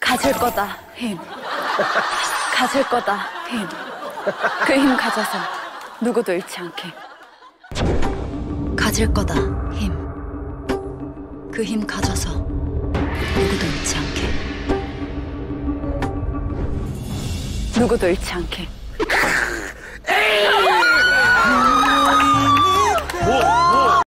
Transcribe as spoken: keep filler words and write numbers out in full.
가질 거다, 힘. 가질 거다, 힘. 그 힘 가져서 누구도 잃지 않게. 가질 거다, 힘. 그 힘 가져서 누구도 잃지 않게. 누구도 잃지 않게.